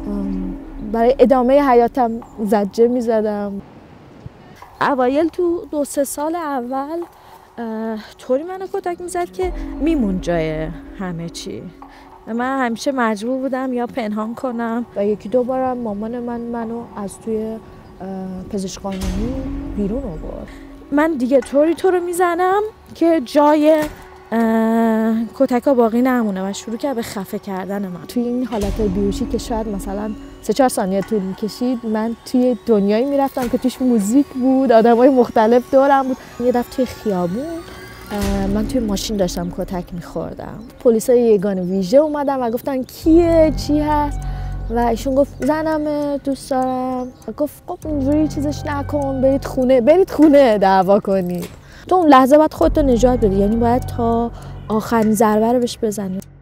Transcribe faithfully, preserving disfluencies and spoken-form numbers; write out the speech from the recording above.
برای ادامه حیاتم زجه میزدم. اوایل تو دو سه سال اول طوری منو کتک میزد که میمون جای همه چی. من همیشه مجبور بودم یا پنهان کنم و یکی دو بارم مامان من منو از توی پزشک قانونی بیرون آورد. من دیگه طوری تو رو میزنم که جای کتکا باقی نمونه و شروع کرد به خفه کردن من. توی این حالت بیهوشی که شاید مثلا سه چهار ثانیه طول میکشید، من توی دنیایی میرفتم که توش موزیک بود، آدمای مختلف دورم بود. یه دفعه توی خیابون من توی ماشین داشتم کتک میخوردم. پلیسای یگان ویژه اومدن و گفتن کیه، چی هست؟ و ایشون گفت زنمه، دوست دارم. و گفت خب اینجوری چیزش نکن، برید خونه، برید خونه دعوا کنید. تو اون لحظه باید خودتو نجات بدی، یعنی باید تا آخرین ضربه رو بهش بزنی.